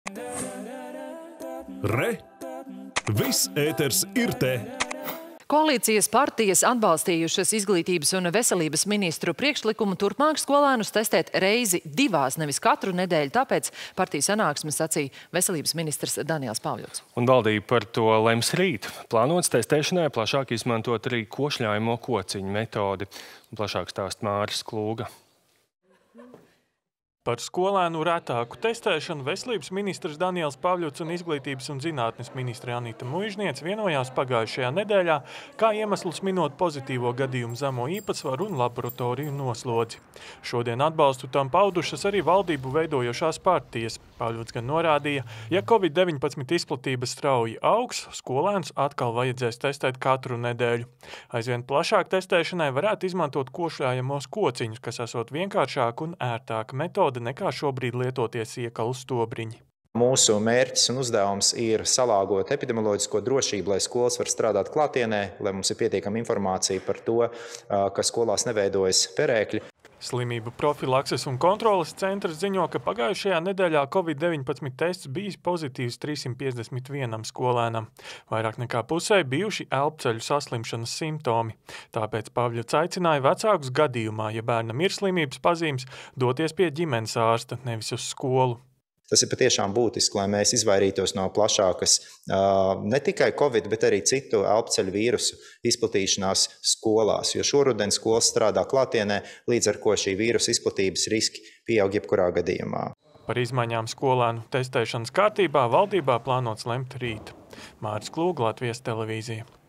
Re! Viss ēters ir te! Koalīcijas partijas atbalstījušas izglītības un veselības ministru priekšlikumu turpmāk skolēnus testēt reizi divās, nevis katru nedēļu. Tāpēc partijas sanāksmes sacīja veselības ministrs Daniels Pavļots. Un valdība par to lems rīt. Plānots testēšanai plašāk izmantot arī košļājamo kociņu metodi. Plašāk stāst Māris Klūga. Par skolēnu retāku testēšanu veselības ministrs Daniels Pavļots un izglītības un zinātnes ministre Anita Muižniece vienojās pagājušajā nedēļā, kā iemesls minot pozitīvo gadījumu zemo īpatsvaru un laboratoriju noslodzi. Šodien atbalstu tam paudušas arī valdību veidojošās partijas. Pavļots gan norādīja, ja Covid-19 izplatība strauji augs, skolēnus atkal vajadzēs testēt katru nedēļu. Aizvien plašāk testēšanai varētu izmantot košļājamos kociņus, kas esot vienkāršāk un ērtāk metode nekā šobrīd lietoties iekalu stobriņi. Mūsu mērķis un uzdevums ir salāgot epidemioloģisko drošību, lai skolas var strādāt klātienē, lai mums ir pietiekama informācija par to, ka skolās neveidojas perēkļi. Slimību profilakses un kontroles centrs ziņo, ka pagājušajā nedēļā Covid-19 tests bijis pozitīvs 351 skolēnam. Vairāk nekā pusē bijuši elpceļu saslimšanas simptomi. Tāpēc Pavļots aicināja vecākus gadījumā, ja bērnam ir slimības pazīmes, doties pie ģimenes ārsta, nevis uz skolu. Tas ir patiešām būtiski, lai mēs izvairītos no plašākas ne tikai Covid, bet arī citu elpceļu vīrusu izplatīšanās skolās, jo šoruden skolas strādā klātienē, līdz ar ko šī vīrusa izplatības riski pieaug jebkurā gadījumā. Par izmaiņām skolēnu testēšanas kārtībā valdībā plānots lemt rīt. Māris Klūga, Latvijas televīzija.